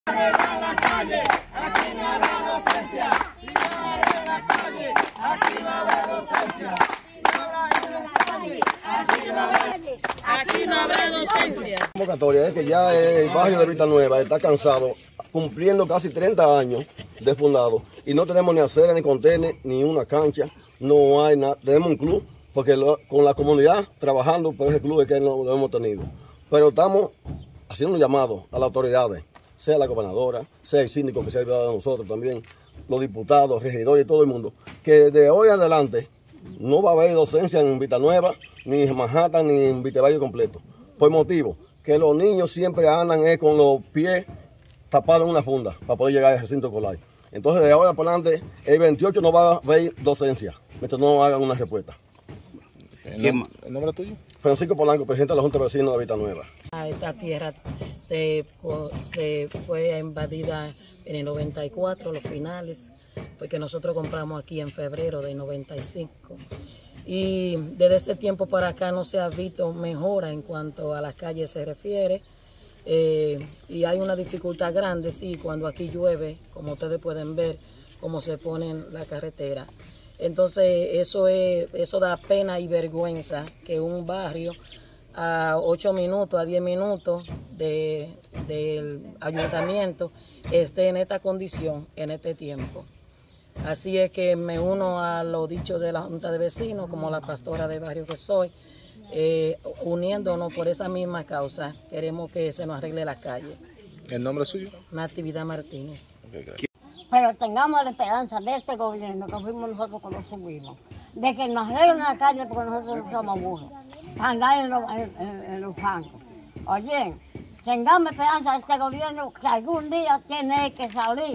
Arriba la calle, aquí no habrá docencia. Si no habrá la calle, aquí va a haber docencia. Aquí no habrá docencia. La convocatoria es que ya el barrio de Villanueva está cansado, cumpliendo casi 30 años de fundado, y no tenemos ni acera, ni contener, ni una cancha, no hay nada. Tenemos un club, porque con la comunidad trabajando por ese club es que no lo hemos tenido. Pero estamos haciendo un llamado a las autoridades, sea la gobernadora, sea el síndico que se ha ayudado a nosotros también, los diputados, regidores y todo el mundo, que de hoy en adelante no va a haber docencia en Villanueva, ni en Manhattan, ni en Vitevalle completo. Por motivo que los niños siempre andan con los pies tapados en una funda para poder llegar al recinto escolar. Entonces, de ahora por adelante, el 28 no va a haber docencia, mientras no hagan una respuesta. ¿El nombre tuyo? Francisco Polanco, presidente de la Junta de Vecinos de Villanueva. Esta tierra se fue invadida en el 94, los finales, porque nosotros compramos aquí en febrero del 95. Y desde ese tiempo para acá no se ha visto mejora en cuanto a las calles se refiere. Y hay una dificultad grande, sí, cuando aquí llueve, como ustedes pueden ver, cómo se pone en la carretera. Entonces eso da pena y vergüenza que un barrio a 8 minutos, a 10 minutos del ayuntamiento esté en esta condición, en este tiempo. Así es que me uno a los dichos de la Junta de Vecinos, como la pastora de barrio que soy, uniéndonos por esa misma causa. Queremos que se nos arregle la calle. ¿El nombre suyo? Natividad Martínez. Okay, pero tengamos la esperanza de este gobierno que fuimos nosotros cuando subimos, de que nos arreglen la calle porque nosotros no somos burros, andar en los bancos. Oye, tengamos esperanza de este gobierno que algún día tiene que salir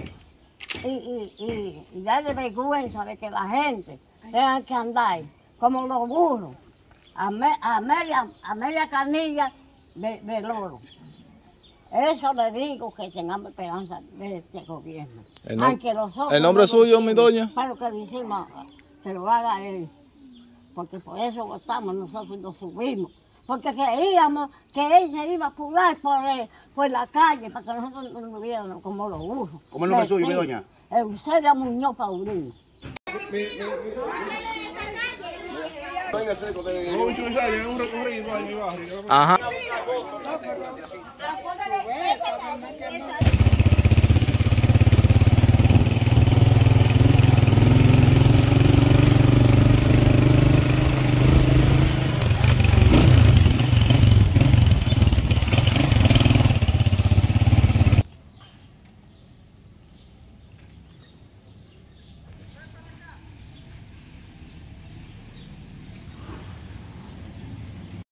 y darle vergüenza de que la gente tenga que andar como los burros, a media canilla de loro. Eso le digo, que tengamos esperanza de este gobierno. ¿El nombre suyo, mi doña? Para lo que decimos, que lo haga él. Porque por eso votamos nosotros y nos subimos. Porque creíamos que él se iba a apurar por la calle para que nosotros no nos viéramos como los burros. ¿Cómo es el nombre suyo, mi doña? Eusebia Muñoz Paulino. Ajá.